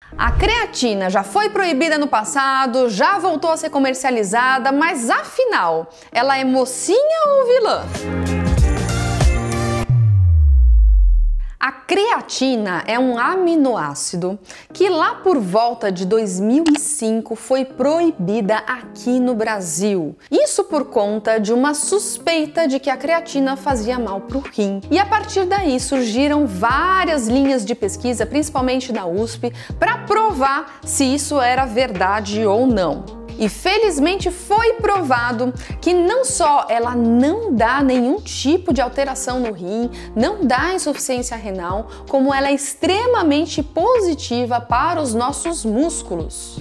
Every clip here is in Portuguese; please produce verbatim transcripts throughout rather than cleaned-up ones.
A creatina já foi proibida no passado, já voltou a ser comercializada, mas afinal, ela é mocinha ou vilã? A creatina é um aminoácido que lá por volta de dois mil e cinco foi proibida aqui no Brasil. Isso por conta de uma suspeita de que a creatina fazia mal para o rim. E a partir daí surgiram várias linhas de pesquisa, principalmente na U S P, para provar se isso era verdade ou não. E felizmente foi provado que não só ela não dá nenhum tipo de alteração no rim, não dá insuficiência renal, como ela é extremamente positiva para os nossos músculos.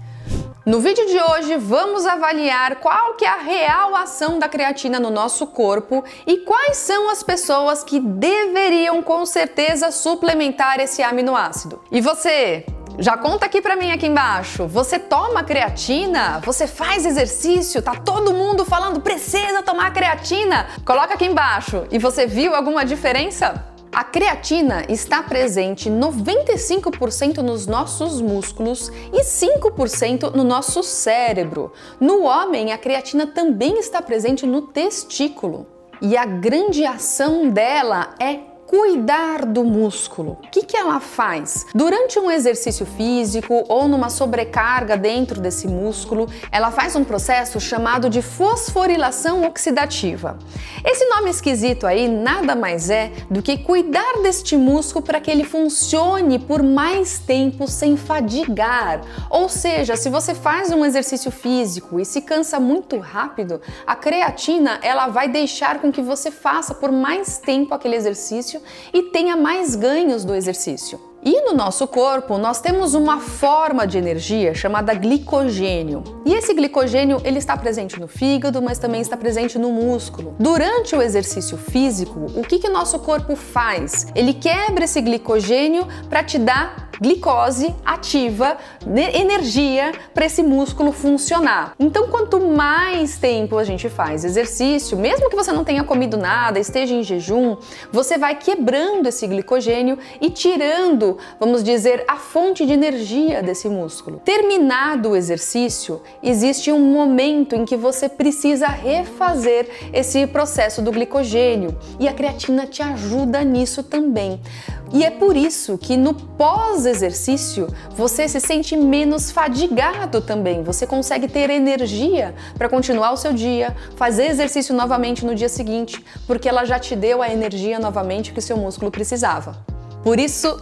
No vídeo de hoje vamos avaliar qual que é a real ação da creatina no nosso corpo e quais são as pessoas que deveriam com certeza suplementar esse aminoácido. E você? Já conta aqui pra mim aqui embaixo, você toma creatina? Você faz exercício? Tá todo mundo falando precisa tomar creatina? Coloca aqui embaixo. E você viu alguma diferença? A creatina está presente noventa e cinco por cento nos nossos músculos e cinco por cento no nosso cérebro. No homem, a creatina também está presente no testículo. E a grande ação dela é cuidar do músculo. O que que ela faz? Durante um exercício físico ou numa sobrecarga dentro desse músculo, ela faz um processo chamado de fosforilação oxidativa. Esse nome esquisito aí nada mais é do que cuidar deste músculo para que ele funcione por mais tempo sem fadigar. Ou seja, se você faz um exercício físico e se cansa muito rápido, a creatina ela vai deixar com que você faça por mais tempo aquele exercício e tenha mais ganhos do exercício. E no nosso corpo nós temos uma forma de energia chamada glicogênio. E esse glicogênio ele está presente no fígado, mas também está presente no músculo. Durante o exercício físico, o que que o nosso corpo faz? Ele quebra esse glicogênio para te dar glicose ativa, energia para esse músculo funcionar. Então, quanto mais tempo a gente faz exercício, mesmo que você não tenha comido nada, esteja em jejum, você vai quebrando esse glicogênio e tirando, vamos dizer, a fonte de energia desse músculo. Terminado o exercício, existe um momento em que você precisa refazer esse processo do glicogênio e a creatina te ajuda nisso também. E é por isso que no pós-exercício você se sente menos fadigado também, você consegue ter energia para continuar o seu dia, fazer exercício novamente no dia seguinte, porque ela já te deu a energia novamente que o seu músculo precisava. Por isso,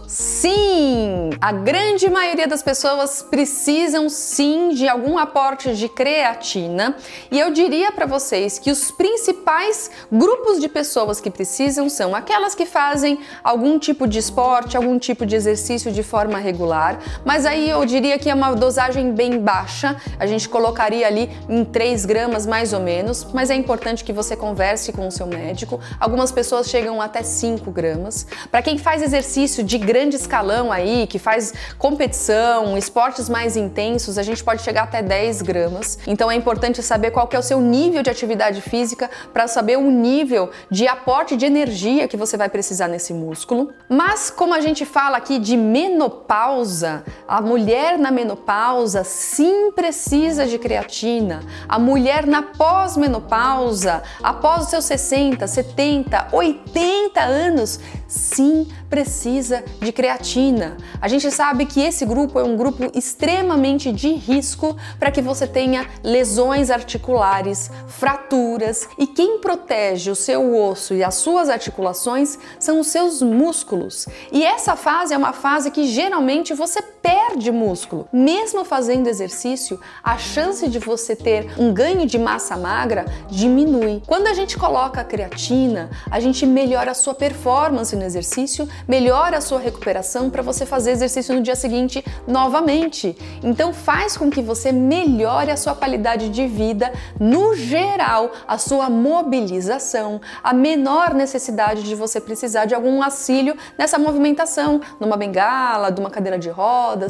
sim, a grande maioria das pessoas precisam sim de algum aporte de creatina e eu diria para vocês que os principais grupos de pessoas que precisam são aquelas que fazem algum tipo de esporte, algum tipo de exercício de forma regular, mas aí eu diria que é uma dosagem bem baixa, a gente colocaria ali em três gramas mais ou menos, mas é importante que você converse com o seu médico. Algumas pessoas chegam até cinco gramas. Para quem faz exercício de grande escalão aí, que faz competição, esportes mais intensos, a gente pode chegar até dez gramas. Então é importante saber qual que é o seu nível de atividade física para saber o nível de aporte de energia que você vai precisar nesse músculo. Mas como a gente fala aqui de menopausa, a mulher na menopausa sim precisa de creatina. A mulher na pós-menopausa, após os seus sessenta, setenta, oitenta anos, sim precisa de creatina. A gente sabe que esse grupo é um grupo extremamente de risco para que você tenha lesões articulares, fraturas, e quem protege o seu osso e as suas articulações são os seus músculos. E essa fase é uma fase que geralmente você perde músculo. Mesmo fazendo exercício, a chance de você ter um ganho de massa magra diminui. Quando a gente coloca a creatina, a gente melhora a sua performance no exercício, melhora a sua recuperação para você fazer exercício no dia seguinte novamente. Então faz com que você melhore a sua qualidade de vida no geral, a sua mobilização, a menor necessidade de você precisar de algum auxílio nessa movimentação, numa bengala, de uma cadeira de rodas,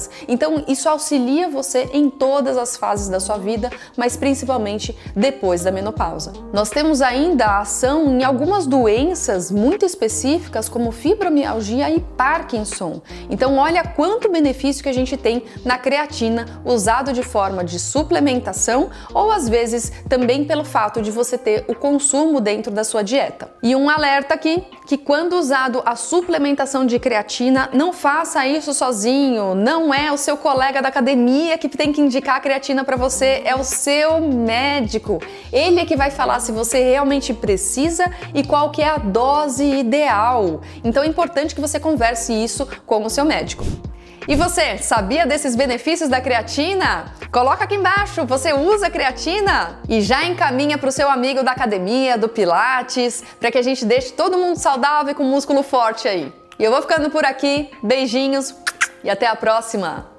horas. Então isso auxilia você em todas as fases da sua vida, mas principalmente depois da menopausa. Nós temos ainda a ação em algumas doenças muito específicas, como fibromialgia e Parkinson. Então olha quanto benefício que a gente tem na creatina, usado de forma de suplementação ou às vezes também pelo fato de você ter o consumo dentro da sua dieta. E um alerta aqui, que quando usado a suplementação de creatina, não faça isso sozinho, não é o seu colega da academia que tem que indicar a creatina para você, é o seu médico. Ele é que vai falar se você realmente precisa e qual que é a dose ideal. Então é importante que você converse isso com o seu médico. E você, sabia desses benefícios da creatina? Coloca aqui embaixo, você usa creatina? E já encaminha para o seu amigo da academia, do Pilates, para que a gente deixe todo mundo saudável e com músculo forte aí. E eu vou ficando por aqui, beijinhos e até a próxima!